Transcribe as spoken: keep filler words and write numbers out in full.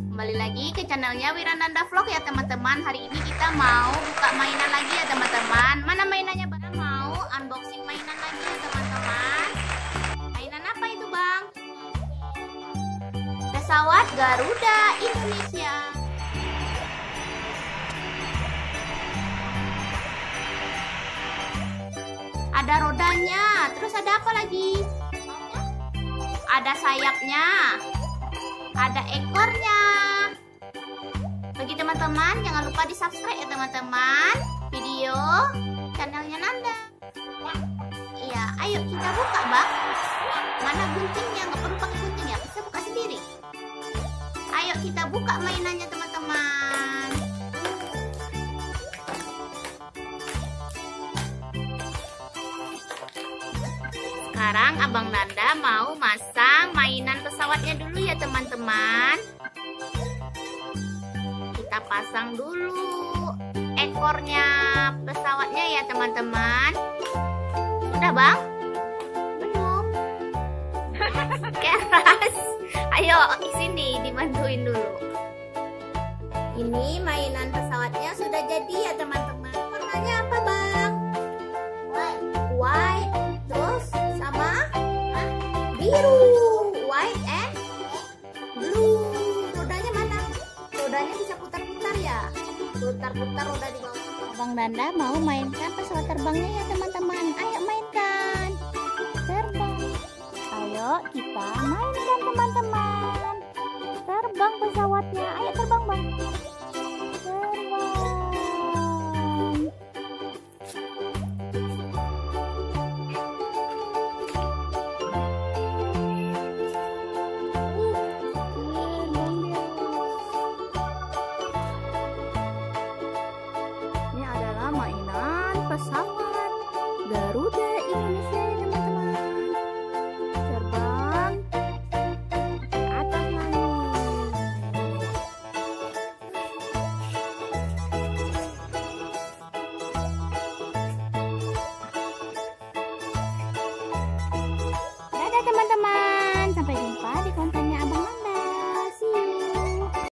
Kembali lagi ke channelnya Wirananda Vlog ya teman-teman. Hari ini kita mau buka mainan lagi ya teman-teman. Mana mainannya bang? Mau unboxing mainan lagi ya teman-teman. Mainan apa itu bang? Pesawat Garuda Indonesia. Ada rodanya. Terus ada apa lagi? Ada sayapnya. Ada ekornya. Bagi teman-teman jangan lupa di subscribe ya teman-teman video channelnya Nanda. Iya, ayo kita buka bang. Mana guntingnya? Nggak perlu pakai gunting ya, bisa buka sendiri. Ayo kita buka mainannya teman-teman. Sekarang abang Nanda mau masang mainan pesawatnya dulu ya teman-teman. Kita pasang dulu ekornya pesawatnya ya teman-teman. Sudah bang? Belum. Keras. Ayo sini dibantuin dulu. Ini mainan pesawatnya sudah jadi ya teman-teman. Warnanya apa bang? White. White. Terus sama biru. White and blue. Rodanya mana? Rodanya bisa putar-putar ya. Putar-putar roda di bawah. Abang Nanda mau mainkan pesawat terbangnya ya teman-teman. Ayo mainkan. Terbang. Ayo kita mainkan teman-teman. Terbang pesawatnya. Ayo terbang bang. Terbang. Ini adalah mainan pesawat Garuda Indonesia ya teman-teman. Terbang atas langit. Dadah teman-teman.